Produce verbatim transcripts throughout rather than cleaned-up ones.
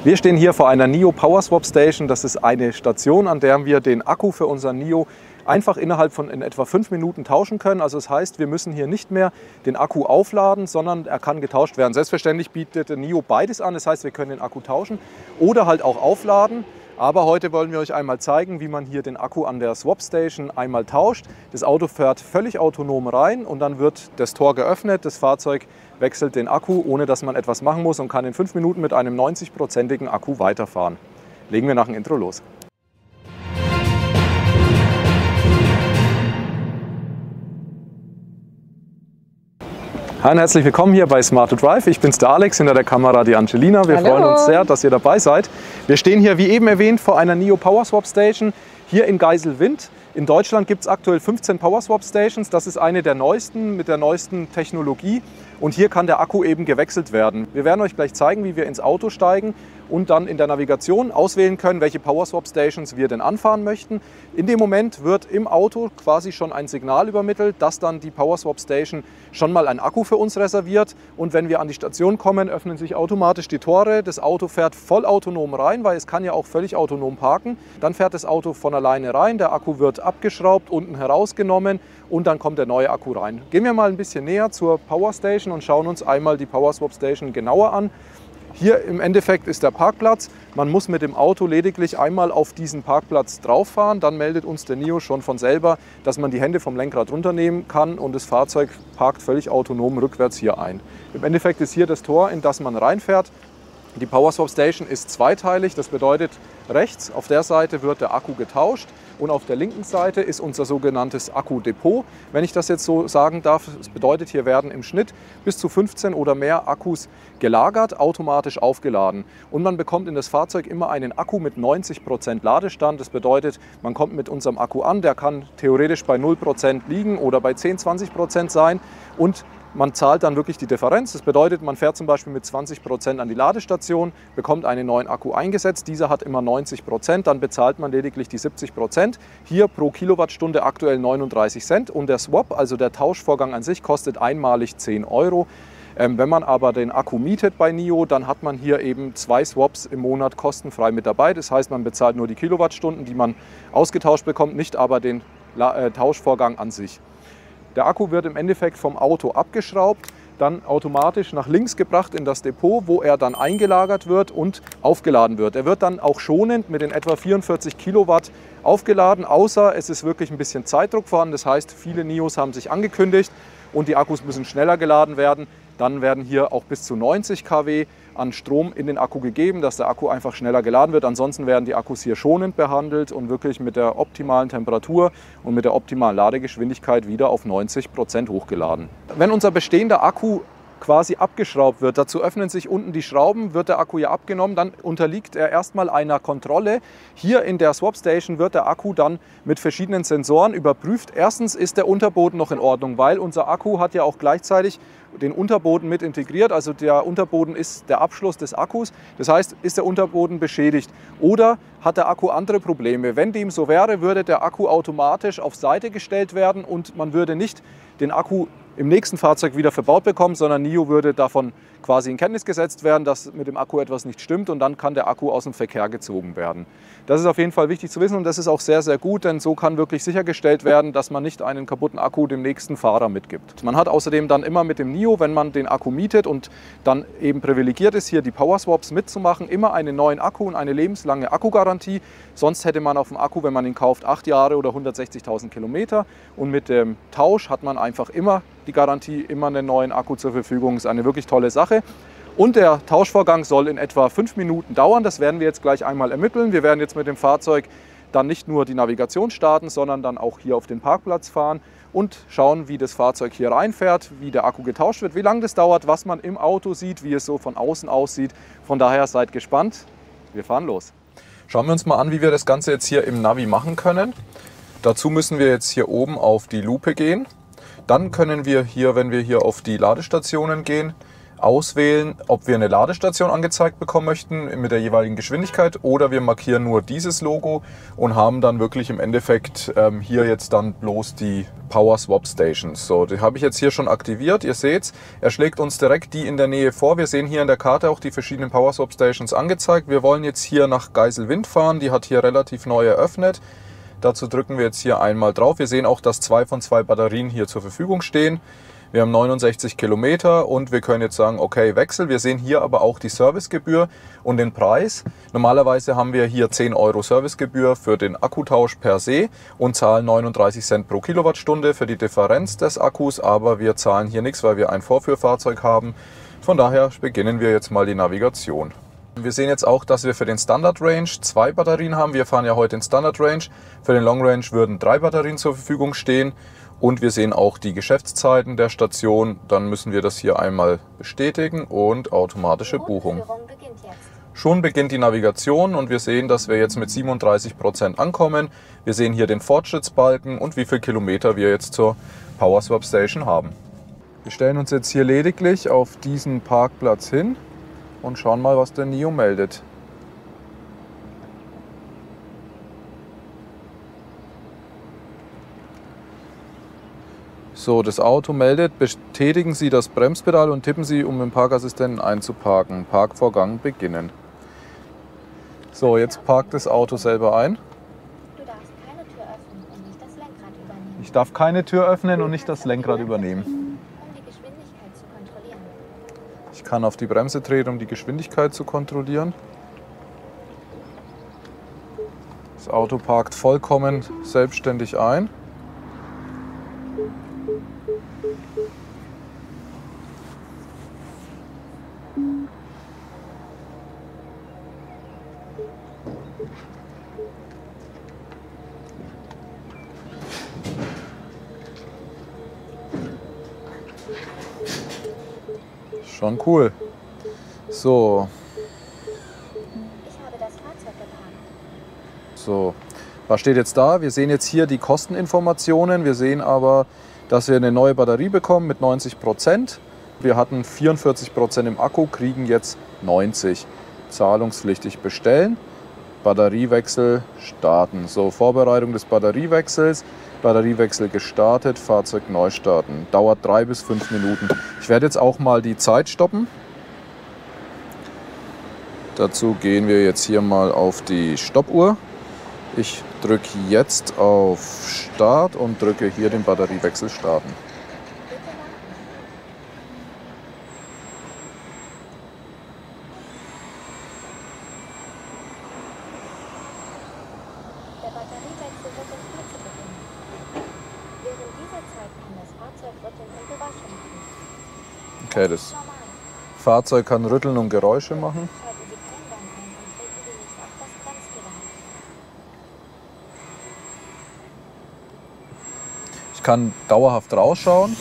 Wir stehen hier vor einer NIO Power Swap Station. Das ist eine Station, an der wir den Akku für unseren NIO einfach innerhalb von in etwa fünf Minuten tauschen können. Also das heißt, wir müssen hier nicht mehr den Akku aufladen, sondern er kann getauscht werden. Selbstverständlich bietet der NIO beides an. Das heißt, wir können den Akku tauschen oder halt auch aufladen. Aber heute wollen wir euch einmal zeigen, wie man hier den Akku an der Swap Station einmal tauscht. Das Auto fährt völlig autonom rein und dann wird das Tor geöffnet. Das Fahrzeug wechselt den Akku, ohne dass man etwas machen muss, und kann in fünf Minuten mit einem neunzig-prozentigen Akku weiterfahren. Legen wir nach dem Intro los. Hi und herzlich willkommen hier bei Smart to Drive. Ich bin's, der Alex, hinter der Kamera die Angelina. Wir Hallo. freuen uns sehr, dass ihr dabei seid. Wir stehen hier, wie eben erwähnt, vor einer NIO Power Swap Station hier in Geiselwind. In Deutschland gibt es aktuell fünfzehn Power Swap Stations. Das ist eine der neuesten mit der neuesten Technologie. Und hier kann der Akku eben gewechselt werden. Wir werden euch gleich zeigen, wie wir ins Auto steigen und dann in der Navigation auswählen können, welche Power Swap Stations wir denn anfahren möchten. In dem Moment wird im Auto quasi schon ein Signal übermittelt, dass dann die Power Swap Station schon mal einen Akku für uns reserviert. Und wenn wir an die Station kommen, öffnen sich automatisch die Tore. Das Auto fährt vollautonom rein, weil es kann ja auch völlig autonom parken. Dann fährt das Auto von alleine rein, der Akku wird abgeschraubt, unten herausgenommen und dann kommt der neue Akku rein. Gehen wir mal ein bisschen näher zur Power Station und schauen uns einmal die Power Swap Station genauer an. Hier im Endeffekt ist der Parkplatz. Man muss mit dem Auto lediglich einmal auf diesen Parkplatz drauf fahren. Dann meldet uns der NIO schon von selber, dass man die Hände vom Lenkrad runternehmen kann und das Fahrzeug parkt völlig autonom rückwärts hier ein. Im Endeffekt ist hier das Tor, in das man reinfährt. Die Power Swap Station ist zweiteilig. Das bedeutet, rechts auf der Seite wird der Akku getauscht und auf der linken Seite ist unser sogenanntes Akkudepot. Wenn ich das jetzt so sagen darf, das bedeutet, hier werden im Schnitt bis zu fünfzehn oder mehr Akkus gelagert, automatisch aufgeladen. Und man bekommt in das Fahrzeug immer einen Akku mit neunzig Prozent Ladestand. Das bedeutet, man kommt mit unserem Akku an, der kann theoretisch bei null Prozent liegen oder bei zehn, zwanzig Prozent sein. Und man zahlt dann wirklich die Differenz. Das bedeutet, man fährt zum Beispiel mit zwanzig Prozent an die Ladestation, bekommt einen neuen Akku eingesetzt. Dieser hat immer neunzig Prozent, dann bezahlt man lediglich die siebzig Prozent. Hier pro Kilowattstunde aktuell neununddreißig Cent. Und der Swap, also der Tauschvorgang an sich, kostet einmalig zehn Euro. Ähm, wenn man aber den Akku mietet bei NIO, dann hat man hier eben zwei Swaps im Monat kostenfrei mit dabei. Das heißt, man bezahlt nur die Kilowattstunden, die man ausgetauscht bekommt, nicht aber den äh, Tauschvorgang an sich. Der Akku wird im Endeffekt vom Auto abgeschraubt, dann automatisch nach links gebracht in das Depot, wo er dann eingelagert wird und aufgeladen wird. Er wird dann auch schonend mit den etwa vierundvierzig Kilowatt aufgeladen, außer es ist wirklich ein bisschen Zeitdruck vorhanden. Das heißt, viele NIOs haben sich angekündigt und die Akkus müssen schneller geladen werden. Dann werden hier auch bis zu neunzig Kilowatt an Strom in den Akku gegeben, dass der Akku einfach schneller geladen wird. Ansonsten werden die Akkus hier schonend behandelt und wirklich mit der optimalen Temperatur und mit der optimalen Ladegeschwindigkeit wieder auf neunzig Prozent hochgeladen. Wenn unser bestehender Akku quasi abgeschraubt wird, dazu öffnen sich unten die Schrauben, wird der Akku hier abgenommen, dann unterliegt er erstmal einer Kontrolle. Hier in der Swap Station wird der Akku dann mit verschiedenen Sensoren überprüft. Erstens ist der Unterboden noch in Ordnung, weil unser Akku hat ja auch gleichzeitig den Unterboden mit integriert, also der Unterboden ist der Abschluss des Akkus. Das heißt, ist der Unterboden beschädigt oder hat der Akku andere Probleme? Wenn dem so wäre, würde der Akku automatisch auf Seite gestellt werden und man würde nicht den Akku im nächsten Fahrzeug wieder verbaut bekommen, sondern NIO würde davon quasi in Kenntnis gesetzt werden, dass mit dem Akku etwas nicht stimmt und dann kann der Akku aus dem Verkehr gezogen werden. Das ist auf jeden Fall wichtig zu wissen und das ist auch sehr, sehr gut, denn so kann wirklich sichergestellt werden, dass man nicht einen kaputten Akku dem nächsten Fahrer mitgibt. Man hat außerdem dann immer mit dem NIO, wenn man den Akku mietet und dann eben privilegiert ist, hier die Power Swaps mitzumachen, immer einen neuen Akku und eine lebenslange Akkugarantie. Sonst hätte man auf dem Akku, wenn man ihn kauft, acht Jahre oder hundertsechzigtausend Kilometer und mit dem Tausch hat man einfach immer die Garantie, immer einen neuen Akku zur Verfügung. Das ist eine wirklich tolle Sache. Und der Tauschvorgang soll in etwa fünf Minuten dauern. Das werden wir jetzt gleich einmal ermitteln. Wir werden jetzt mit dem Fahrzeug dann nicht nur die Navigation starten, sondern dann auch hier auf den Parkplatz fahren und schauen, wie das Fahrzeug hier reinfährt, wie der Akku getauscht wird, wie lange das dauert, was man im Auto sieht, wie es so von außen aussieht. Von daher seid gespannt. Wir fahren los. Schauen wir uns mal an, wie wir das Ganze jetzt hier im Navi machen können. Dazu müssen wir jetzt hier oben auf die Lupe gehen. Dann können wir hier, wenn wir hier auf die Ladestationen gehen, auswählen, ob wir eine Ladestation angezeigt bekommen möchten mit der jeweiligen Geschwindigkeit oder wir markieren nur dieses Logo und haben dann wirklich im Endeffekt ähm, hier jetzt dann bloß die Power Swap Stations. So, die habe ich jetzt hier schon aktiviert. Ihr seht, er schlägt uns direkt die in der Nähe vor. Wir sehen hier in der Karte auch die verschiedenen Power Swap Stations angezeigt. Wir wollen jetzt hier nach Geiselwind fahren. Die hat hier relativ neu eröffnet. Dazu drücken wir jetzt hier einmal drauf. Wir sehen auch, dass zwei von zwei Batterien hier zur Verfügung stehen. Wir haben neunundsechzig Kilometer und wir können jetzt sagen, okay, Wechsel. Wir sehen hier aber auch die Servicegebühr und den Preis. Normalerweise haben wir hier zehn Euro Servicegebühr für den Akkutausch per se und zahlen neununddreißig Cent pro Kilowattstunde für die Differenz des Akkus. Aber wir zahlen hier nichts, weil wir ein Vorführfahrzeug haben. Von daher beginnen wir jetzt mal die Navigation. Wir sehen jetzt auch, dass wir für den Standard Range zwei Batterien haben. Wir fahren ja heute den Standard Range. Für den Long Range würden drei Batterien zur Verfügung stehen. Und wir sehen auch die Geschäftszeiten der Station. Dann müssen wir das hier einmal bestätigen und automatische Buchung. Schon beginnt die Navigation und wir sehen, dass wir jetzt mit siebenunddreißig Prozent ankommen. Wir sehen hier den Fortschrittsbalken und wie viele Kilometer wir jetzt zur Power Swap Station haben. Wir stellen uns jetzt hier lediglich auf diesen Parkplatz hin und schauen mal, was der NIO meldet. So, das Auto meldet, betätigen Sie das Bremspedal und tippen Sie, um den Parkassistenten einzuparken. Parkvorgang beginnen. So, jetzt parkt das Auto selber ein. Du darfst keine Tür öffnen und nicht das Lenkrad übernehmen. Ich darf keine Tür öffnen und nicht das Lenkrad übernehmen. Um die Geschwindigkeit zu kontrollieren. Ich kann auf die Bremse treten, um die Geschwindigkeit zu kontrollieren. Das Auto parkt vollkommen selbstständig ein. Schon cool. So. Ich habe das Fahrzeug geparkt. So. Was steht jetzt da? Wir sehen jetzt hier die Kosteninformationen. Wir sehen aber, dass wir eine neue Batterie bekommen mit neunzig Prozent. Wir hatten vierundvierzig Prozent im Akku, kriegen jetzt neunzig. Zahlungspflichtig bestellen. Batteriewechsel starten. So, Vorbereitung des Batteriewechsels. Batteriewechsel gestartet, Fahrzeug neu starten. Dauert drei bis fünf Minuten. Ich werde jetzt auch mal die Zeit stoppen. Dazu gehen wir jetzt hier mal auf die Stoppuhr. Ich drücke jetzt auf Start und drücke hier den Batteriewechsel starten. Der Batteriewechsel wird in Kürze beginnen. Während dieser Zeit kann das Fahrzeug rütteln und Geräusche machen. Okay, das Fahrzeug kann rütteln und Geräusche machen. Schalten Sie Bremsgang ein und treten Sie nicht auf das Bremspedal. Ich kann dauerhaft rausschauen.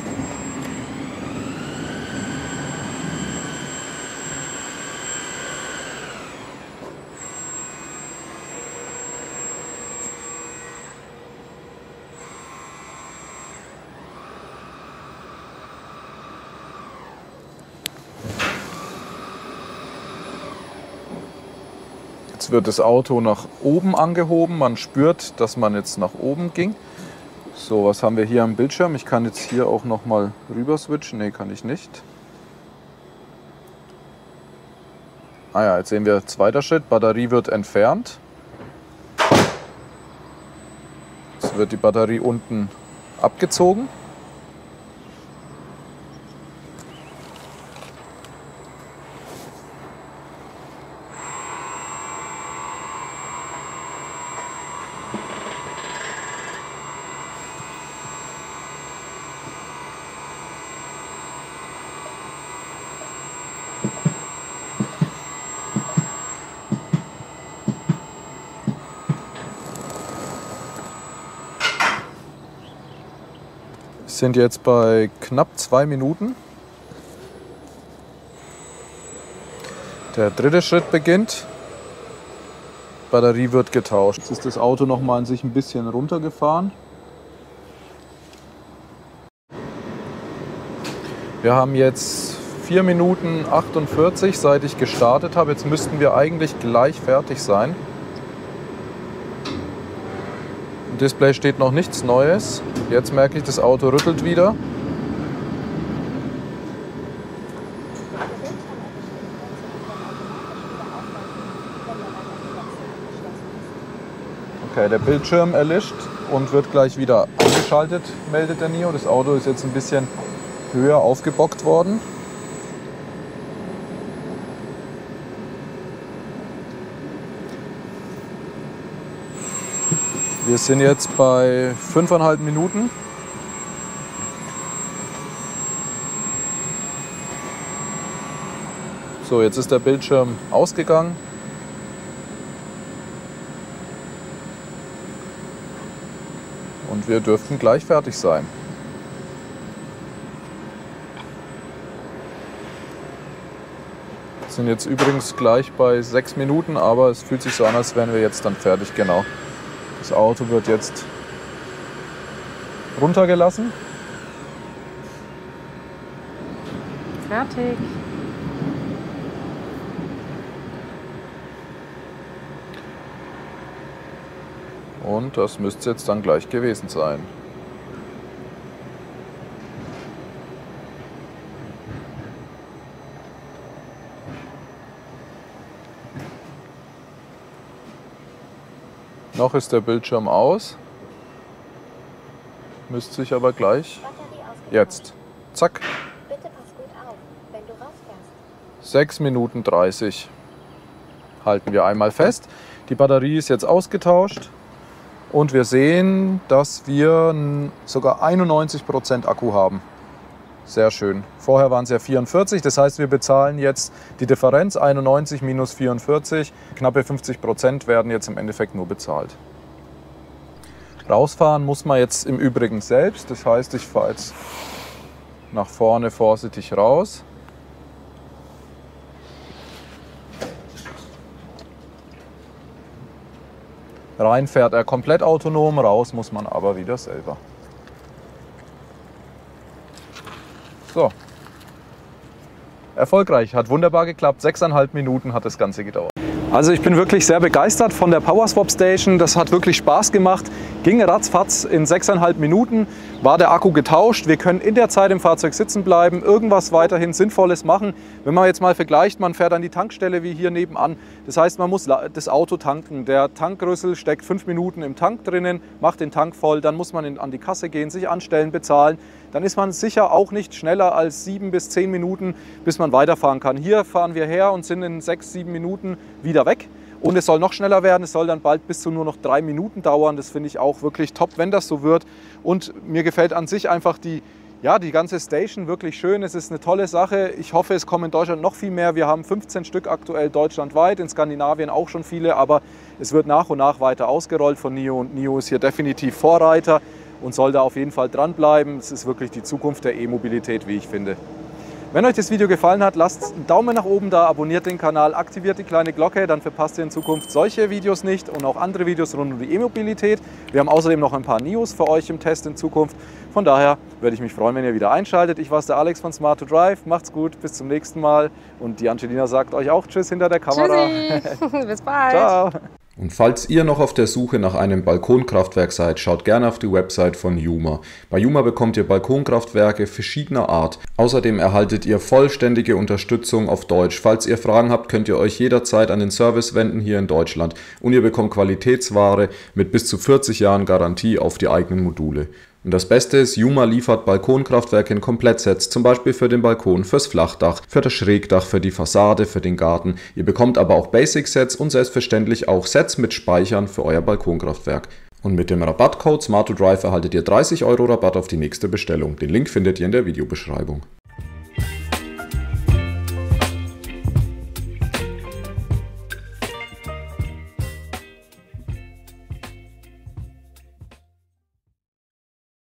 Jetzt wird das Auto nach oben angehoben. Man spürt, dass man jetzt nach oben ging. So, was haben wir hier am Bildschirm? Ich kann jetzt hier auch noch mal rüber switchen. Ne, kann ich nicht. Ah ja, jetzt sehen wir zweiter Schritt. Batterie wird entfernt. Jetzt wird die Batterie unten abgezogen. Wir sind jetzt bei knapp zwei Minuten. Der dritte Schritt beginnt. Batterie wird getauscht. Jetzt ist das Auto noch mal an sich ein bisschen runtergefahren. Wir haben jetzt vier Minuten achtundvierzig, seit ich gestartet habe. Jetzt müssten wir eigentlich gleich fertig sein. Im Display steht noch nichts Neues. Jetzt merke ich, das Auto rüttelt wieder. Okay, der Bildschirm erlischt und wird gleich wieder angeschaltet, meldet der NIO. Das Auto ist jetzt ein bisschen höher aufgebockt worden. Wir sind jetzt bei fünfeinhalb Minuten. So, jetzt ist der Bildschirm ausgegangen. Und wir dürften gleich fertig sein. Wir sind jetzt übrigens gleich bei sechs Minuten, aber es fühlt sich so an, als wären wir jetzt dann fertig. Genau. Das Auto wird jetzt runtergelassen. Fertig. Und das müsste jetzt dann gleich gewesen sein. Noch ist der Bildschirm aus. Müsste sich aber gleich jetzt. Zack. Bitte pass gut auf, wenn du rausfährst. sechs Minuten dreißig. Halten wir einmal fest. Die Batterie ist jetzt ausgetauscht. Und wir sehen, dass wir sogar einundneunzig Prozent Akku haben. Sehr schön. Vorher waren es ja vierundvierzig, das heißt, wir bezahlen jetzt die Differenz, einundneunzig minus vierundvierzig. Knappe fünfzig Prozent werden jetzt im Endeffekt nur bezahlt. Rausfahren muss man jetzt im Übrigen selbst. Das heißt, ich fahre jetzt nach vorne vorsichtig raus. Rein fährt er komplett autonom, raus muss man aber wieder selber. So. Erfolgreich, hat wunderbar geklappt. Sechseinhalb Minuten hat das Ganze gedauert. Also ich bin wirklich sehr begeistert von der PowerSwap Station. Das hat wirklich Spaß gemacht. Ging ratzfatz in sechseinhalb Minuten, war der Akku getauscht. Wir können in der Zeit im Fahrzeug sitzen bleiben, irgendwas weiterhin Sinnvolles machen. Wenn man jetzt mal vergleicht, man fährt an die Tankstelle wie hier nebenan. Das heißt, man muss das Auto tanken. Der Tankrüssel steckt fünf Minuten im Tank drinnen, macht den Tank voll, dann muss man in, an die Kasse gehen, sich anstellen, bezahlen. Dann ist man sicher auch nicht schneller als sieben bis zehn Minuten, bis man weiterfahren kann. Hier fahren wir her und sind in sechs, sieben Minuten wieder weg. Und es soll noch schneller werden, es soll dann bald bis zu nur noch drei Minuten dauern. Das finde ich auch wirklich top, wenn das so wird. Und mir gefällt an sich einfach die, ja, die ganze Station wirklich schön. Es ist eine tolle Sache. Ich hoffe, es kommen in Deutschland noch viel mehr. Wir haben fünfzehn Stück aktuell deutschlandweit, in Skandinavien auch schon viele. Aber es wird nach und nach weiter ausgerollt von NIO. Und NIO ist hier definitiv Vorreiter und soll da auf jeden Fall dranbleiben. Es ist wirklich die Zukunft der E-Mobilität, wie ich finde. Wenn euch das Video gefallen hat, lasst einen Daumen nach oben da, abonniert den Kanal, aktiviert die kleine Glocke, dann verpasst ihr in Zukunft solche Videos nicht und auch andere Videos rund um die E-Mobilität. Wir haben außerdem noch ein paar NIOs für euch im Test in Zukunft. Von daher würde ich mich freuen, wenn ihr wieder einschaltet. Ich war der Alex von Smart to Drive. Macht's gut, bis zum nächsten Mal. Und die Angelina sagt euch auch Tschüss hinter der Kamera. Tschüssi, bis bald. Ciao. Und falls ihr noch auf der Suche nach einem Balkonkraftwerk seid, schaut gerne auf die Website von Yuma. Bei Yuma bekommt ihr Balkonkraftwerke verschiedener Art. Außerdem erhaltet ihr vollständige Unterstützung auf Deutsch. Falls ihr Fragen habt, könnt ihr euch jederzeit an den Service wenden hier in Deutschland. Und ihr bekommt Qualitätsware mit bis zu vierzig Jahren Garantie auf die eigenen Module. Und das Beste ist, Yuma liefert Balkonkraftwerke in Komplettsets, zum Beispiel für den Balkon, fürs Flachdach, für das Schrägdach, für die Fassade, für den Garten. Ihr bekommt aber auch Basic-Sets und selbstverständlich auch Sets mit Speichern für euer Balkonkraftwerk. Und mit dem Rabattcode Smart to Drive erhaltet ihr dreißig Euro Rabatt auf die nächste Bestellung. Den Link findet ihr in der Videobeschreibung.